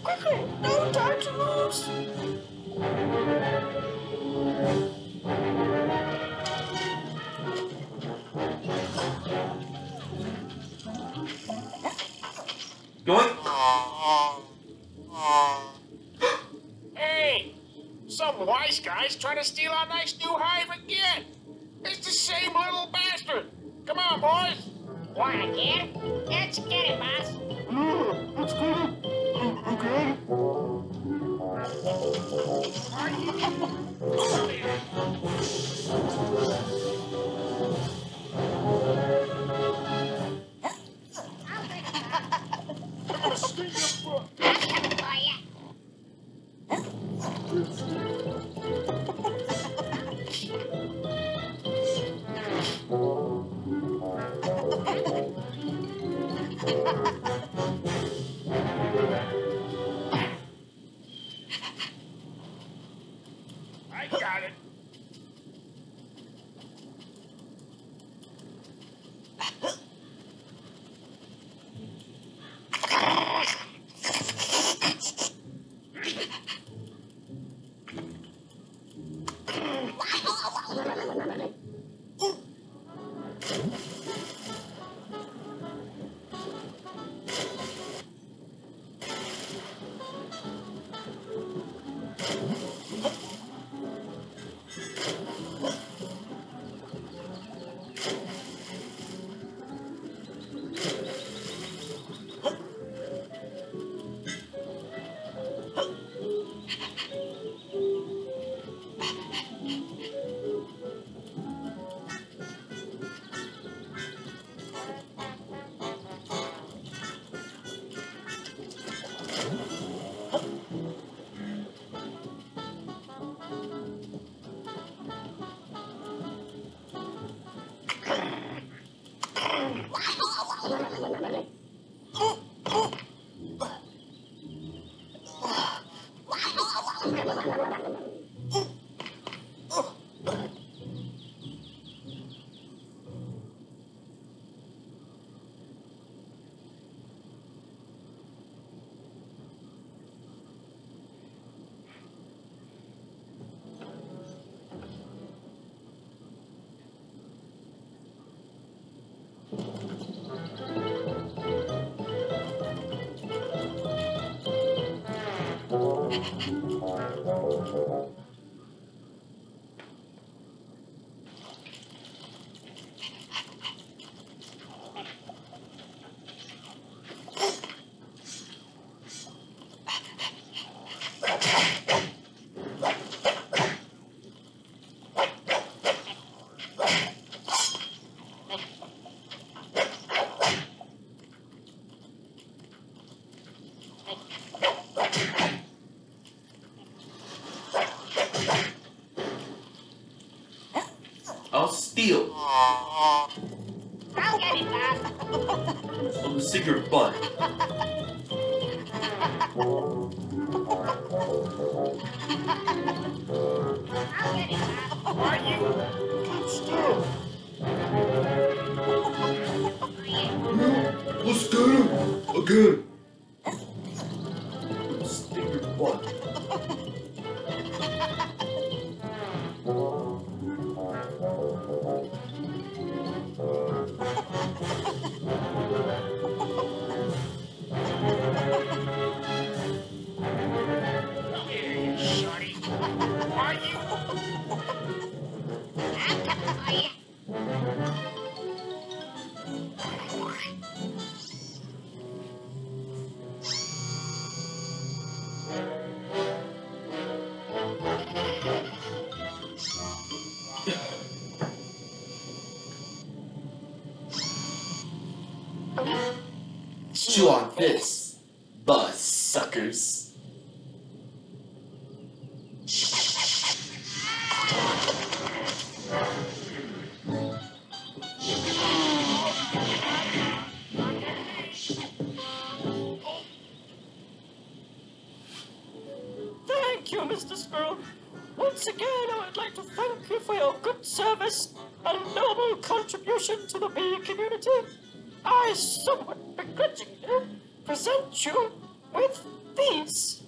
quickly! No time to lose! Yoink! Hey! Some wise guy's trying to steal our nice new hive again! It's the same little bastard! Come on, boys! What, again? Let's get it, boss. Let's get it! Okay? I'm gonna sting your butt! I'm coming for you. I got it! I'll steal. I'll get it, boss. I'll stick your butt. I'll get it, boss. Are you? Keep still! Let's get him again. I'll stick your butt. Here, you shorty. Are you? I'm coming for you. Chew on this, buzz suckers. Thank you, Mr. Squirrel. Once again, I would like to thank you for your good service and noble contribution to the bee community. I somewhat begrudgingly present you with Thieves?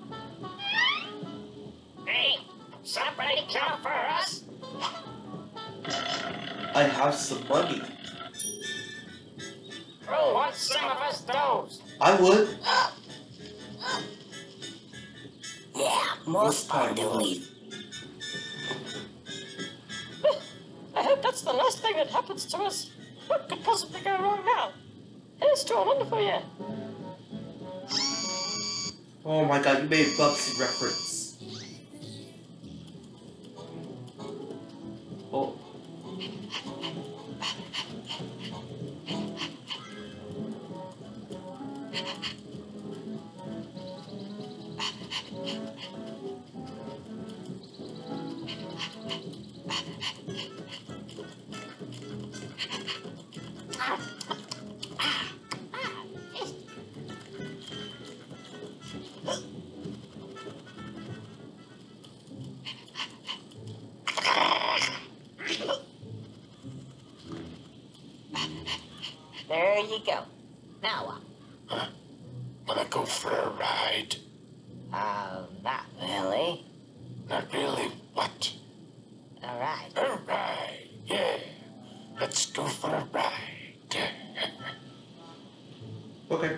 Hey, somebody come for us? I have some money. Who wants some of us doughs? I would. Yeah, most part do we. I hope that's the last thing that happens to us. What could possibly go wrong now? Here's to a wonderful year. Oh my god, you made a Bubsy reference. Oh. There you go. Now what? Wanna go for a ride? Not really. Not really. What? All right. A ride, yeah. Let's go for a ride. Okay.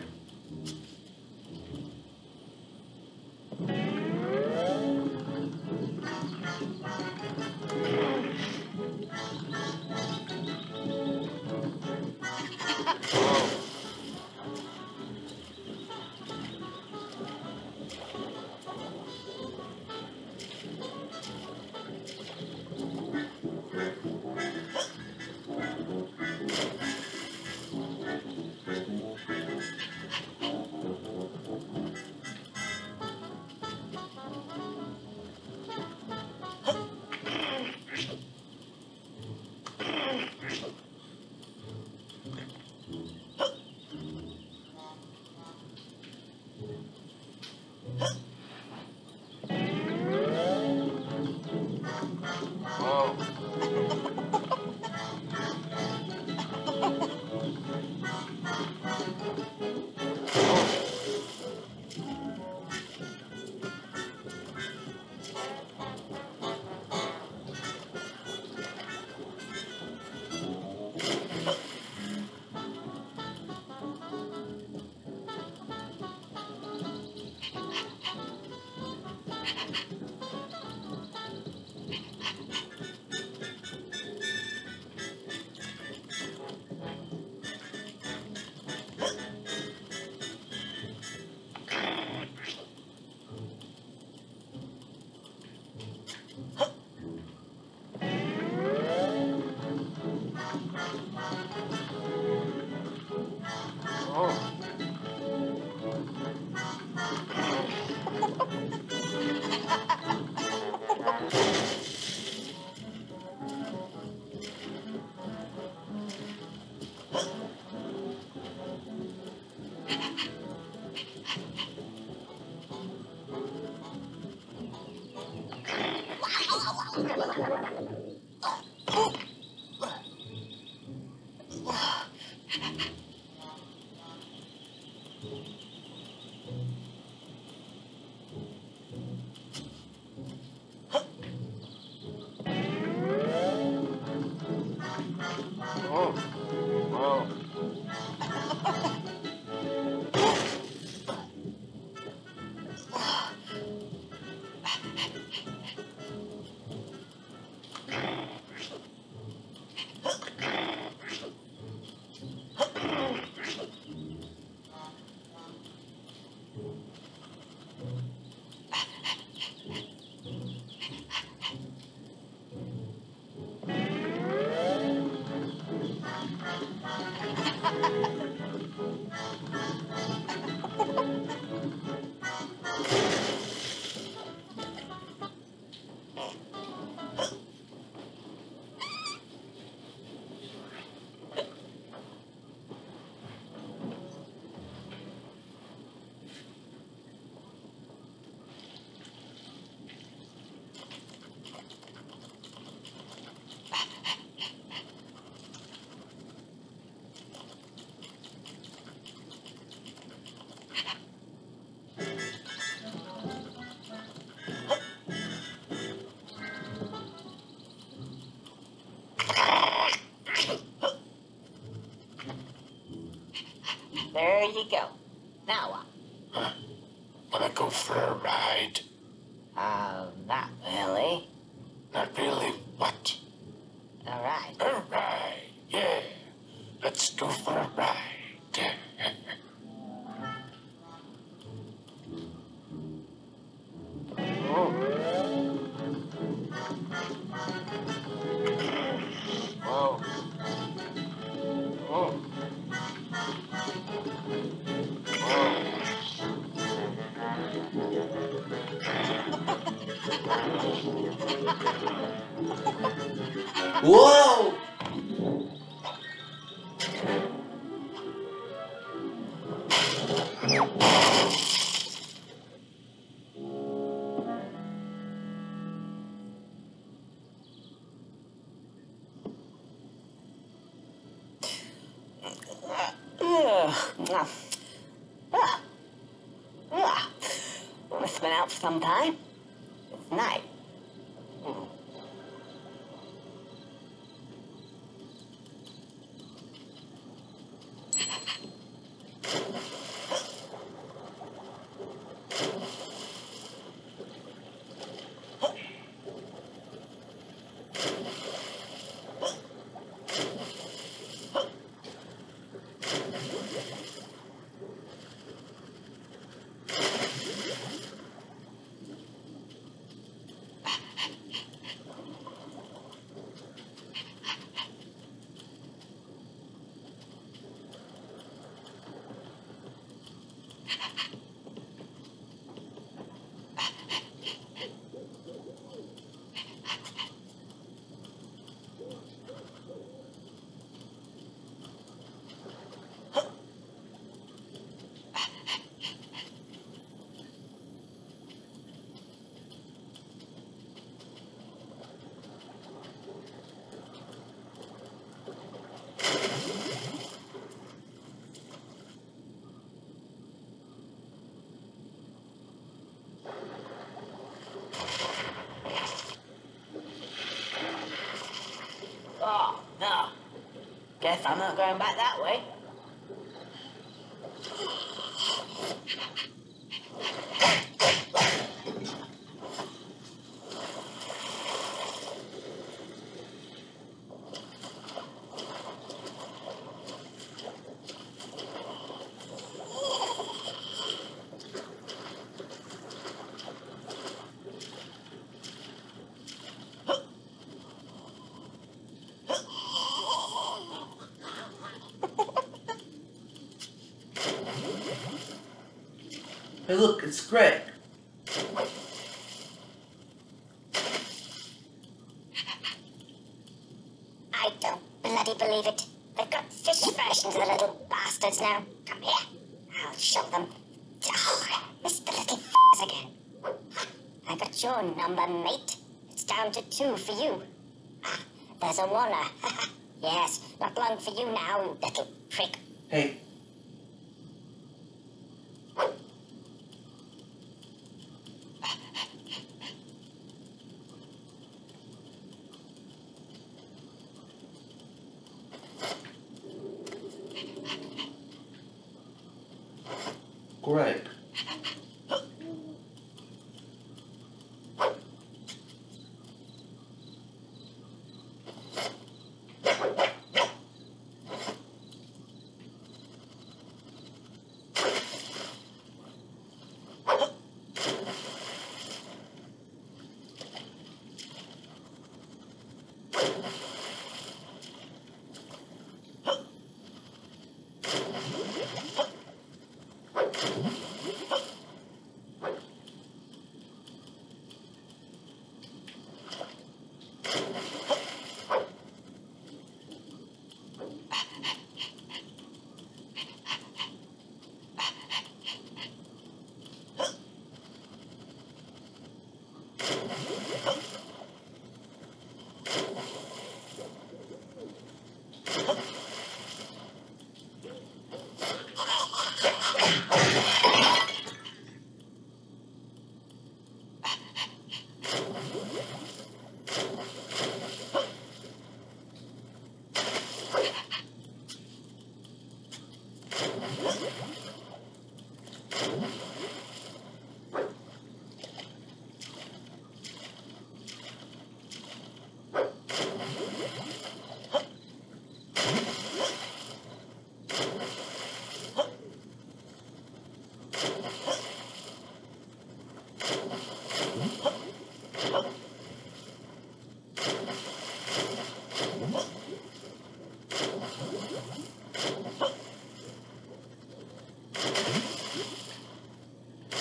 go for a ride? Not really. Not really. What? All right. A ride. Yeah. Let's go for a ride. Whoa. Whoa. Whoa! Must have been out for some time. It's night. Oh, no. Guess I'm not going back that way. Hey, look, it's Greg. I don't bloody believe it. They've got fish versions of the little bastards now. Come here. I'll show them. Oh, missed the little f***s again. I got your number, mate. It's down to 2 for you. Ah, there's a Warner. Yes, not long for you now, you little prick. Hey. Greg.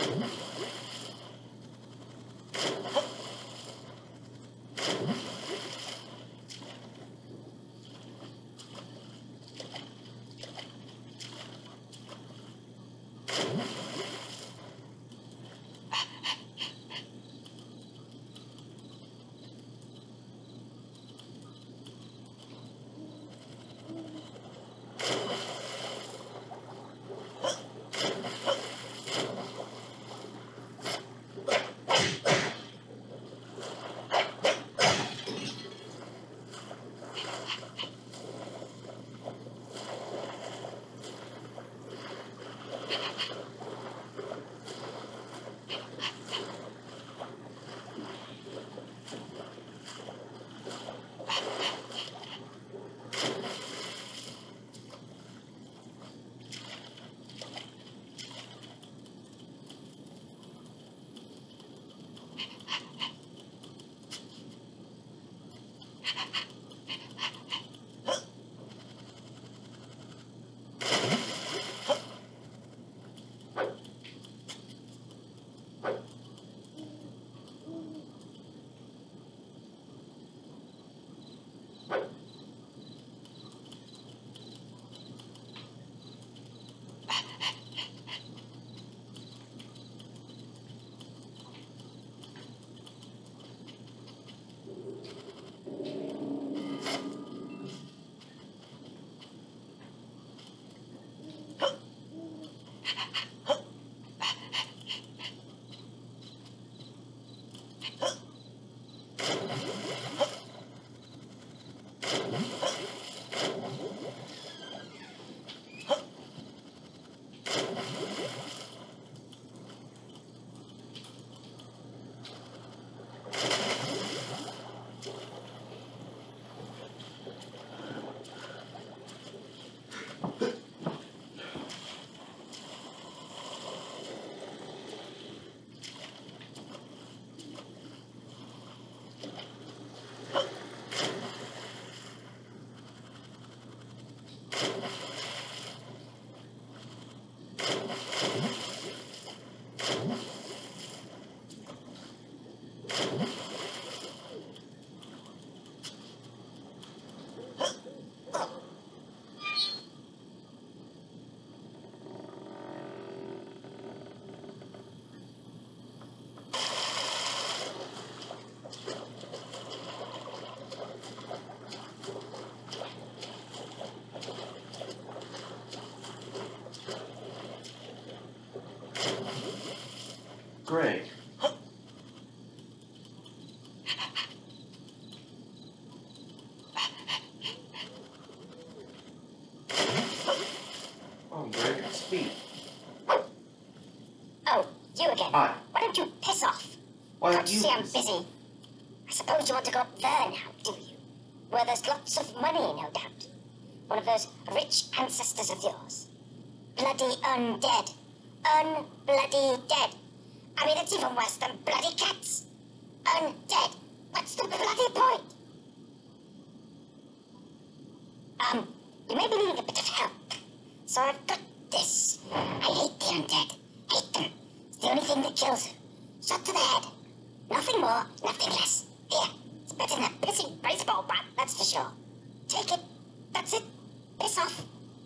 Greg. Oh, Greg, speak. Oh, you again. Hi. Why don't you piss off? Why Can't you you see I'm piss- busy? I suppose you want to go up there now, do you? Where there's lots of money, no doubt. One of those rich ancestors of yours. Bloody undead. Unbloody dead. I mean, it's even worse than bloody cats. Undead. What's the bloody point? You may be needing a bit of help. So I've got this. I hate the undead. Hate them. It's the only thing that kills them. Shot to the head. Nothing more, nothing less. Here. It's better than a pissing baseball bat, that's for sure. Take it. That's it. Piss off.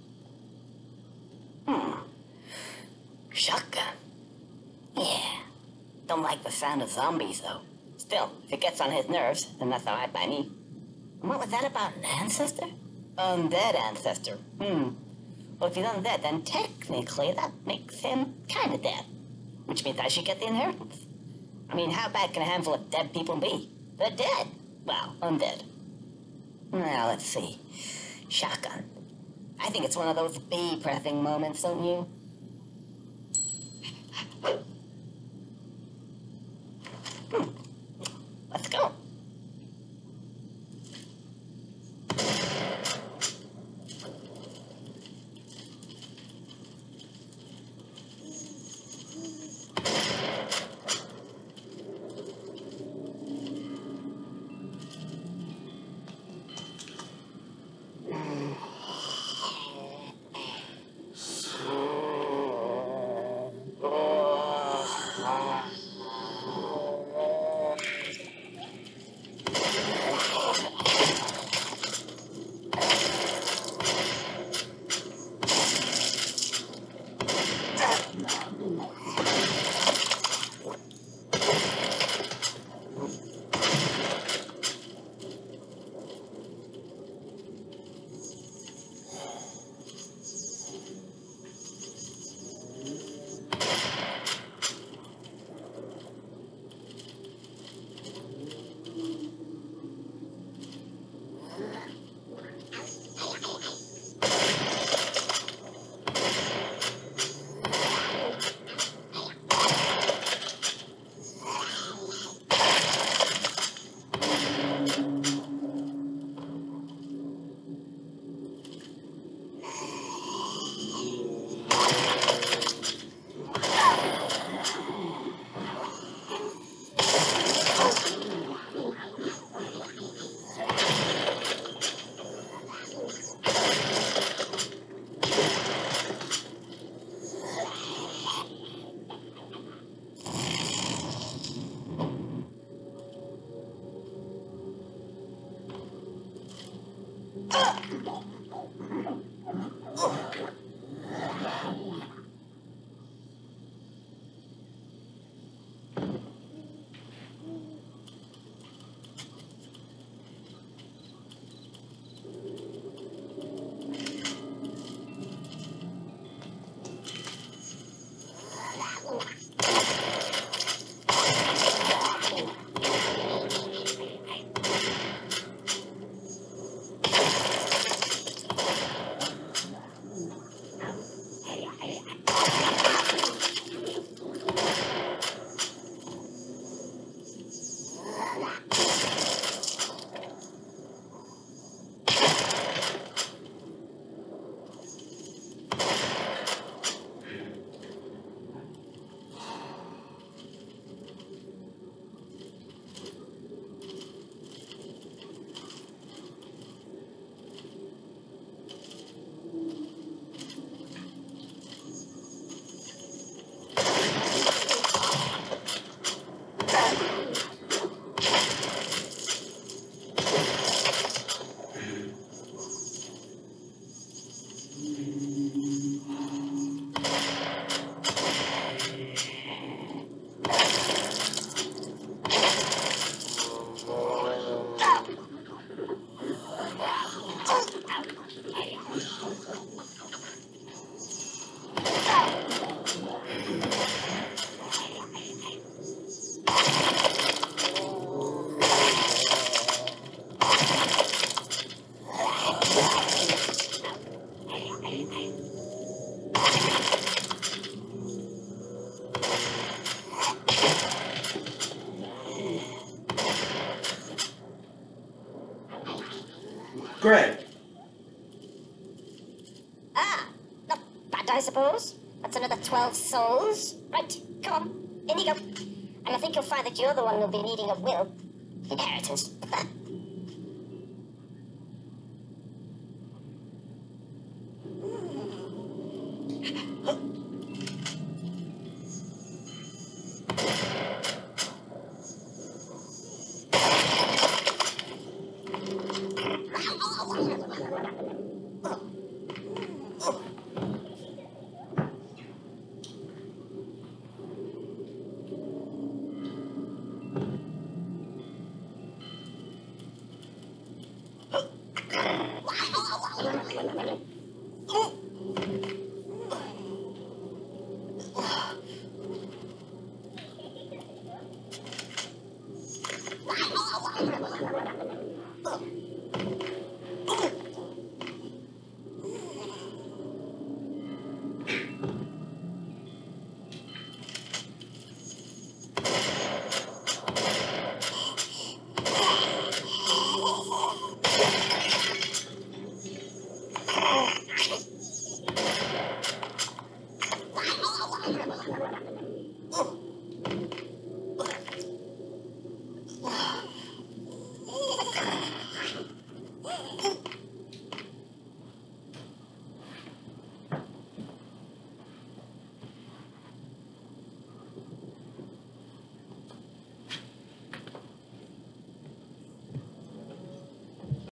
Shotgun. Yeah. Don't like the sound of zombies, though. Still, if it gets on his nerves, then that's all right by me. And what was that about an ancestor? Undead ancestor. Well, if he's undead, then technically that makes him kind of dead. Which means I should get the inheritance. I mean, how bad can a handful of dead people be? They're dead. Well, undead. Now, let's see. Shotgun. I think it's one of those bee-breathing moments, don't you? Let's go. Greg! Ah, not bad, I suppose. That's another 12 souls. Right, come on, in you go. And I think you'll find that you're the one who'll be needing a will. Inheritance.